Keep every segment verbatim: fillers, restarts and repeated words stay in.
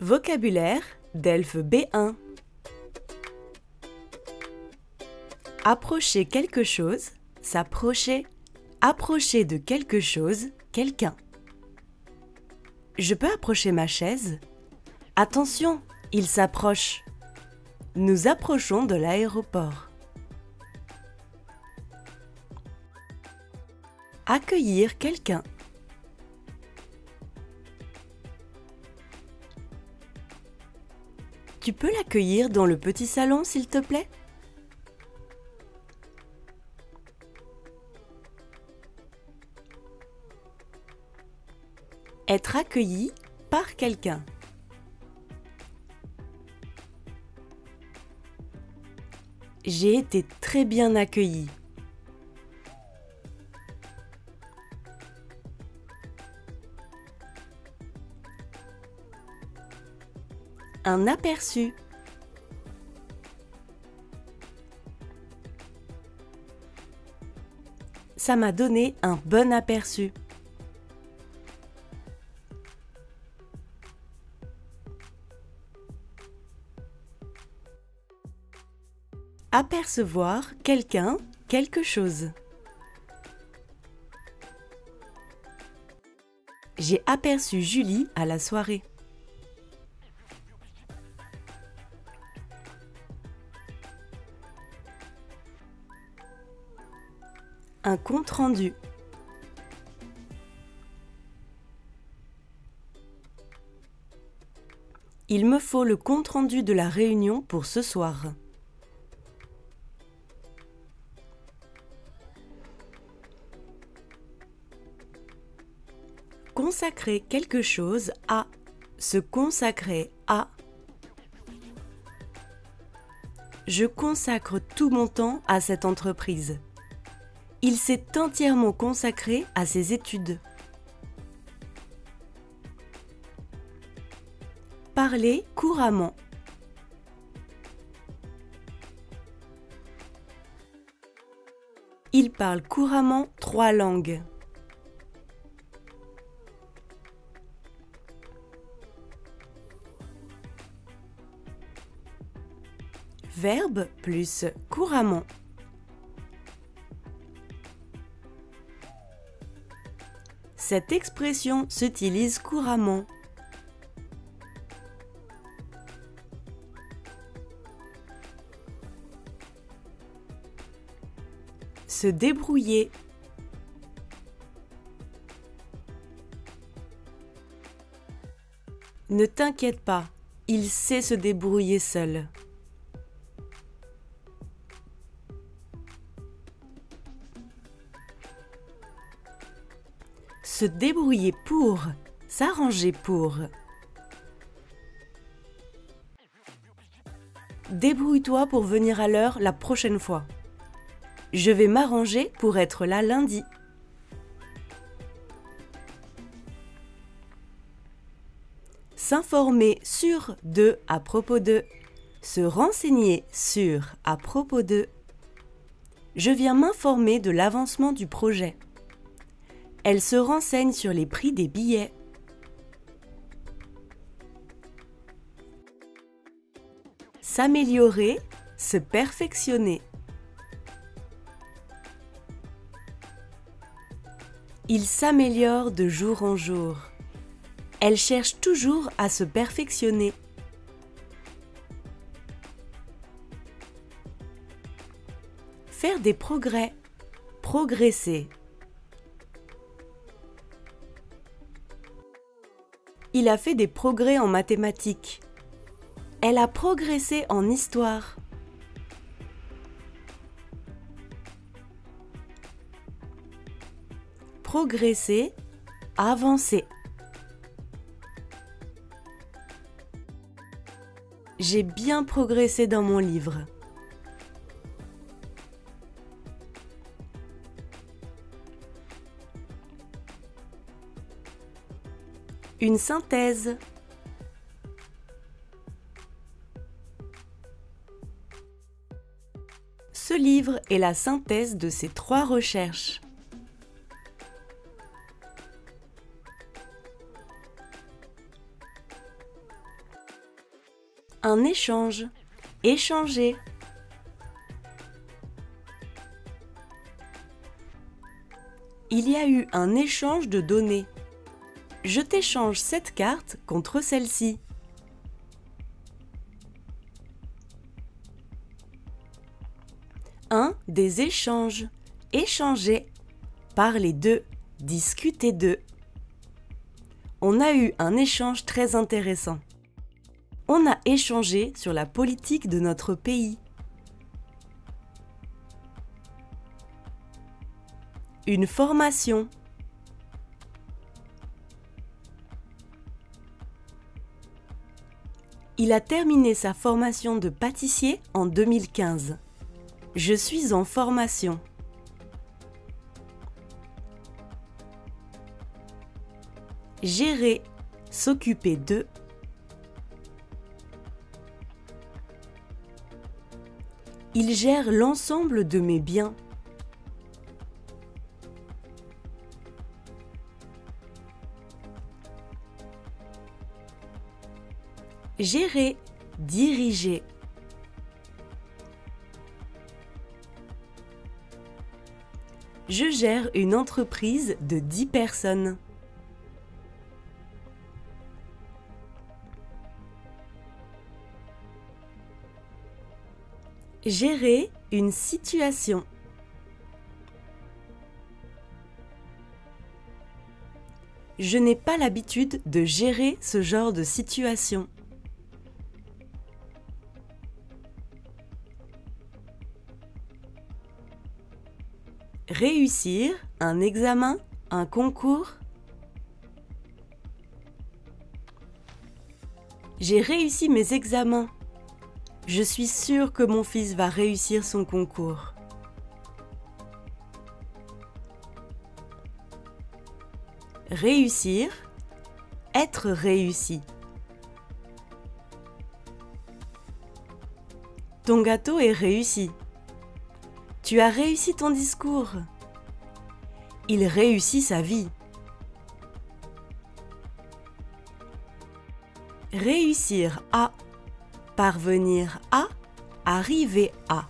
Vocabulaire d'Elf B un. Approcher quelque chose, s'approcher, approcher de quelque chose, quelqu'un. Je peux approcher ma chaise? Attention, il s'approche. Nous approchons de l'aéroport. Accueillir quelqu'un. Tu peux l'accueillir dans le petit salon, s'il te plaît? Être accueilli par quelqu'un. J'ai été très bien accueilli. Un aperçu. Ça m'a donné un bon aperçu. Apercevoir quelqu'un, quelque chose. J'ai aperçu Julie à la soirée. Un compte-rendu. Il me faut le compte-rendu de la réunion pour ce soir. Consacrer quelque chose à. Se consacrer à. Je consacre tout mon temps à cette entreprise. Il s'est entièrement consacré à ses études. Parler couramment. Il parle couramment trois langues. Verbe plus couramment. Cette expression s'utilise couramment. Se débrouiller. Ne t'inquiète pas, il sait se débrouiller seul. Se débrouiller pour, s'arranger pour. Débrouille-toi pour venir à l'heure la prochaine fois. Je vais m'arranger pour être là lundi. S'informer sur, de, à propos de. Se renseigner sur, à propos de. Je viens m'informer de l'avancement du projet. Elle se renseigne sur les prix des billets. S'améliorer, se perfectionner. Il s'améliore de jour en jour. Elle cherche toujours à se perfectionner. Faire des progrès, progresser. Il a fait des progrès en mathématiques. Elle a progressé en histoire. Progresser, avancer. J'ai bien progressé dans mon livre. Une synthèse. Ce livre est la synthèse de ces trois recherches. Un échange. Échanger. Il y a eu un échange de données. Je t'échange cette carte contre celle-ci. Un des échanges. Échanger. Parler d'eux. Discuter d'eux. On a eu un échange très intéressant. On a échangé sur la politique de notre pays. Une formation. Il a terminé sa formation de pâtissier en deux mille quinze. Je suis en formation. Gérer, s'occuper de. Il gère l'ensemble de mes biens. Gérer, diriger. Je gère une entreprise de dix personnes. Gérer une situation. Je n'ai pas l'habitude de gérer ce genre de situation. Réussir un examen, un concours. J'ai réussi mes examens. Je suis sûre que mon fils va réussir son concours. Réussir, être réussi. Ton gâteau est réussi. Tu as réussi ton discours. Il réussit sa vie. Réussir à. Parvenir à. Arriver à.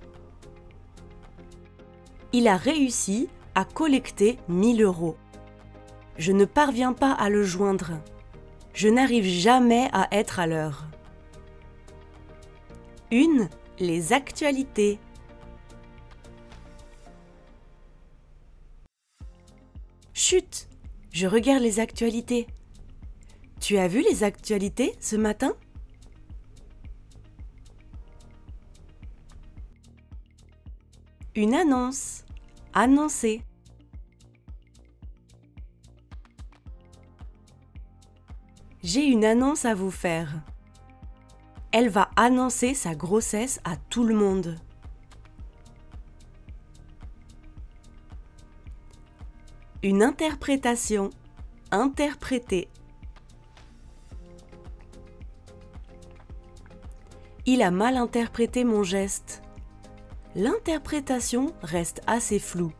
Il a réussi à collecter mille euros. Je ne parviens pas à le joindre. Je n'arrive jamais à être à l'heure. Une, les actualités. Chut, je regarde les actualités. Tu as vu les actualités ce matin? Une annonce. Annoncer. J'ai une annonce à vous faire. Elle va annoncer sa grossesse à tout le monde. Une interprétation. Interpréter. Il a mal interprété mon geste. L'interprétation reste assez floue.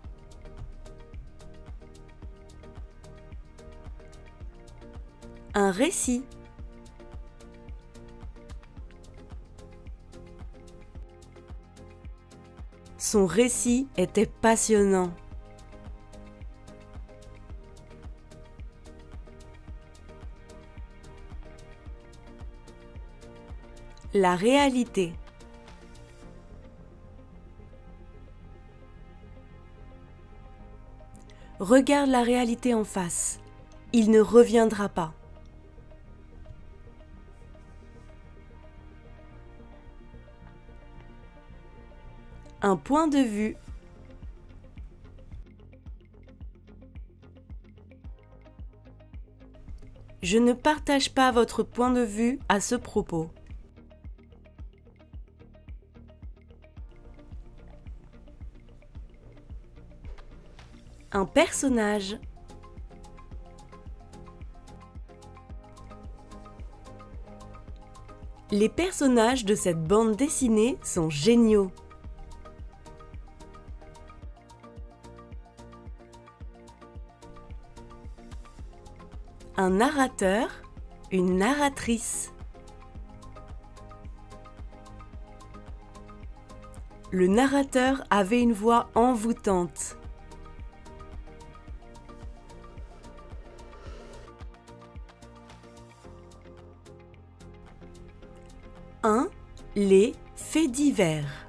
Un récit. Son récit était passionnant. La réalité. Regarde la réalité en face. Il ne reviendra pas. Un point de vue. Je ne partage pas votre point de vue à ce propos. Un personnage. Les personnages de cette bande dessinée sont géniaux. Un narrateur, une narratrice. Le narrateur avait une voix envoûtante. un. Les faits divers.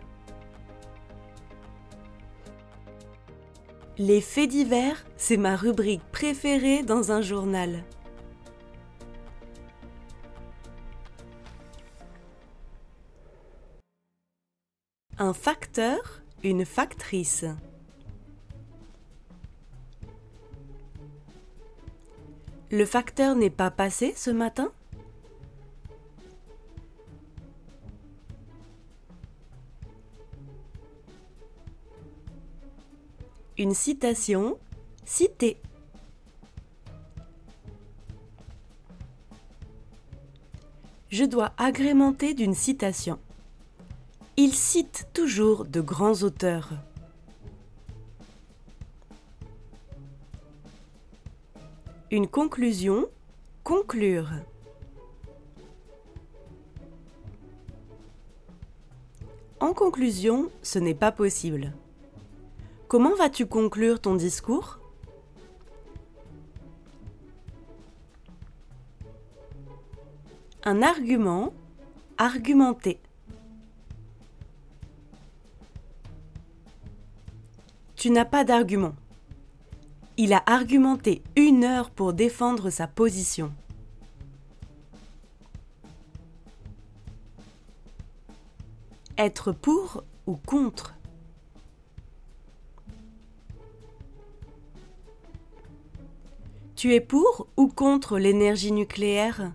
Les faits divers, c'est ma rubrique préférée dans un journal. Un facteur, une factrice. Le facteur n'est pas passé ce matin? Une citation, citer. Je dois agrémenter d'une citation. Il cite toujours de grands auteurs. Une conclusion, conclure. En conclusion, ce n'est pas possible. Comment vas-tu conclure ton discours? Un argument, argumenter. Tu n'as pas d'argument. Il a argumenté une heure pour défendre sa position. Être pour ou contre? Tu es pour ou contre l'énergie nucléaire?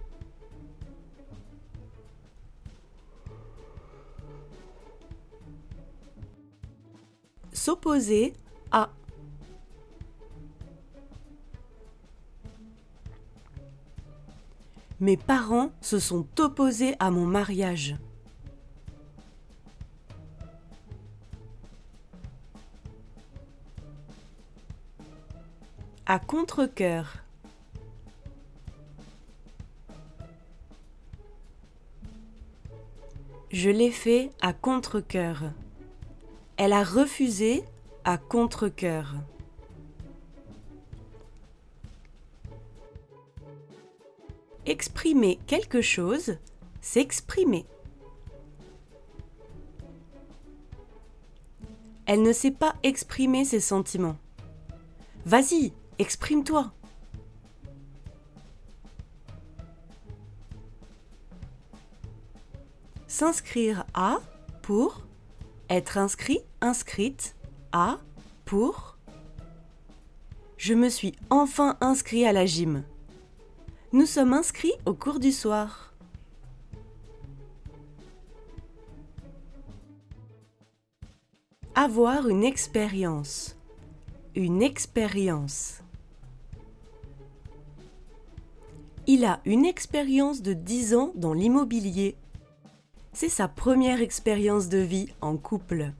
S'opposer à. Mes parents se sont opposés à mon mariage. À contre-cœur. Je l'ai fait à contre-cœur. Elle a refusé à contre-cœur. Exprimer quelque chose, s'exprimer. Elle ne sait pas exprimer ses sentiments. Vas-y, exprime-toi. S'inscrire à, pour. Être inscrit, inscrite, à, pour. Je me suis enfin inscrit à la gym. Nous sommes inscrits au cours du soir. Avoir une expérience. Une expérience. Il a une expérience de dix ans dans l'immobilier. C'est sa première expérience de vie en couple.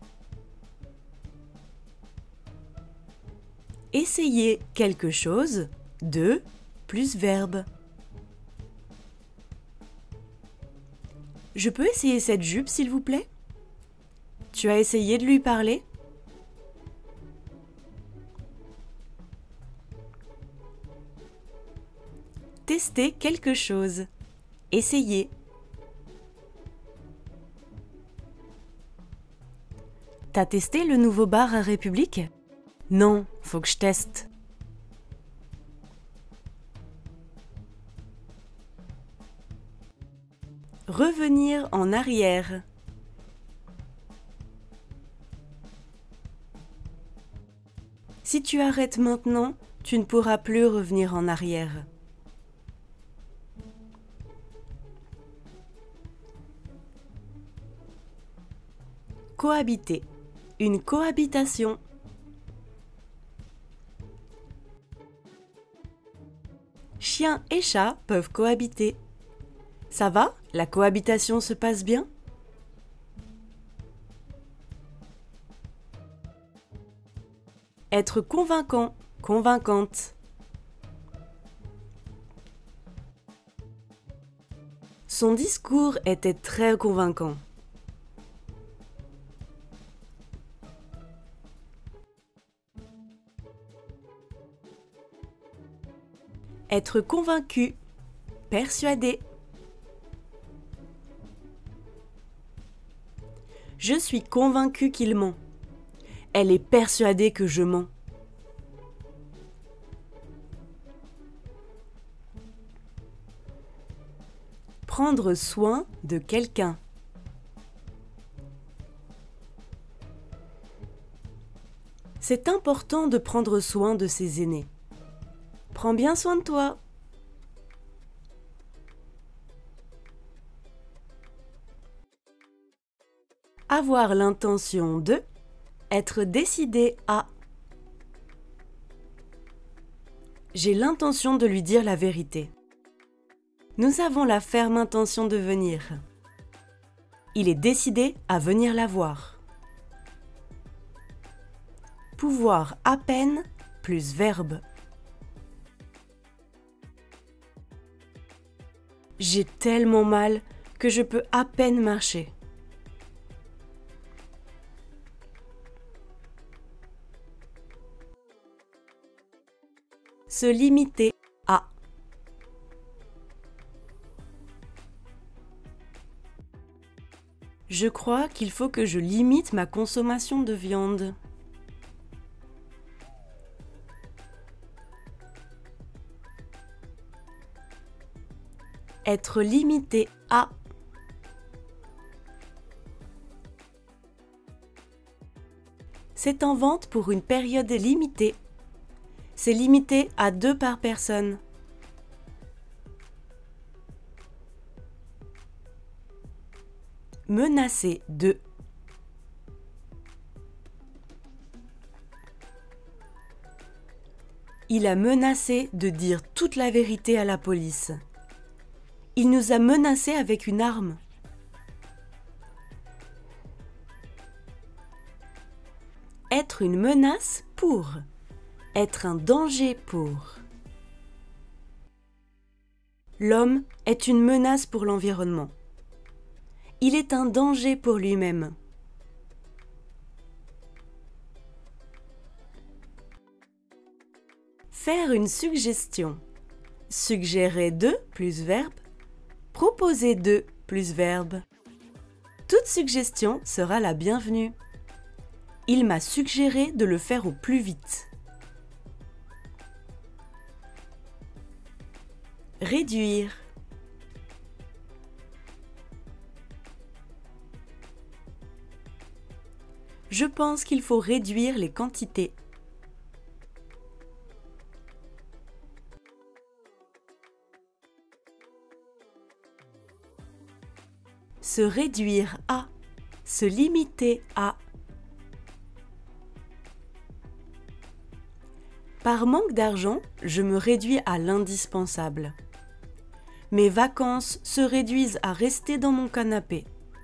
Essayer quelque chose, de, plus verbe. Je peux essayer cette jupe, s'il vous plaît? Tu as essayé de lui parler? Tester quelque chose. Essayer. T'as testé le nouveau bar à République? Non, faut que je teste. Revenir en arrière. Si tu arrêtes maintenant, tu ne pourras plus revenir en arrière. Cohabiter. Une cohabitation. Chien et chat peuvent cohabiter. Ça va? La cohabitation se passe bien? Être convaincant, convaincante. Son discours était très convaincant. Être convaincu, persuadé. Je suis convaincue qu'il ment. Elle est persuadée que je mens. Prendre soin de quelqu'un. C'est important de prendre soin de ses aînés. Prends bien soin de toi. Avoir l'intention de, être décidé à. J'ai l'intention de lui dire la vérité. Nous avons la ferme intention de venir. Il est décidé à venir la voir. Pouvoir à peine plus verbe. J'ai tellement mal que je peux à peine marcher. Se limiter à. Je crois qu'il faut que je limite ma consommation de viande. Être limité à. C'est en vente pour une période limitée. C'est limité à deux par personne. Menacer de. Il a menacé de dire toute la vérité à la police. Il nous a menacés avec une arme. Être une menace pour. Être un danger pour. L'homme est une menace pour l'environnement. Il est un danger pour lui-même. Faire une suggestion. Suggérer de plus verbe. Proposer de plus verbe. Toute suggestion sera la bienvenue. Il m'a suggéré de le faire au plus vite. Réduire. Je pense qu'il faut réduire les quantités. Se réduire à. Se limiter à. Par manque d'argent, je me réduis à l'indispensable. Mes vacances se réduisent à rester dans mon canapé.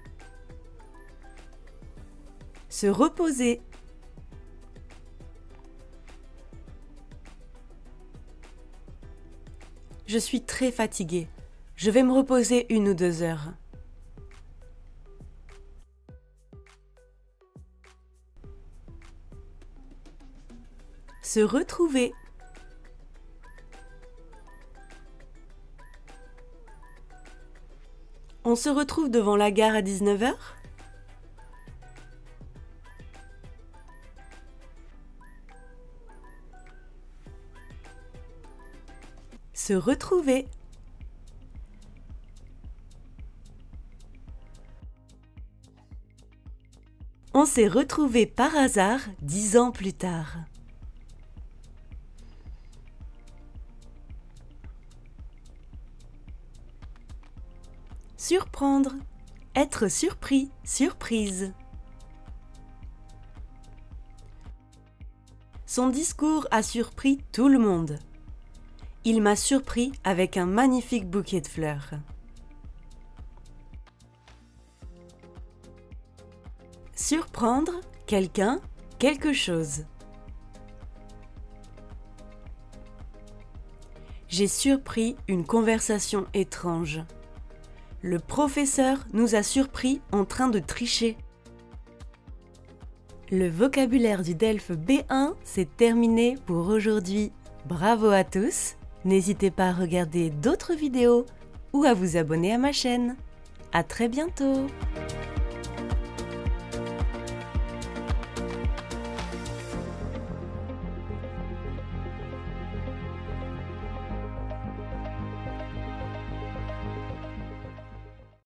Se reposer. Je suis très fatiguée. Je vais me reposer une ou deux heures. Se retrouver. On se retrouve devant la gare à dix-neuf heures? Se retrouver. On s'est retrouvés par hasard dix ans plus tard. Surprendre. Être surpris, surprise. Son discours a surpris tout le monde. Il m'a surpris avec un magnifique bouquet de fleurs. Surprendre quelqu'un, quelque chose. J'ai surpris une conversation étrange. Le professeur nous a surpris en train de tricher. Le vocabulaire du DELF B un, c'est terminé pour aujourd'hui. Bravo à tous N'hésitez pas à regarder d'autres vidéos ou à vous abonner à ma chaîne. À très bientôt!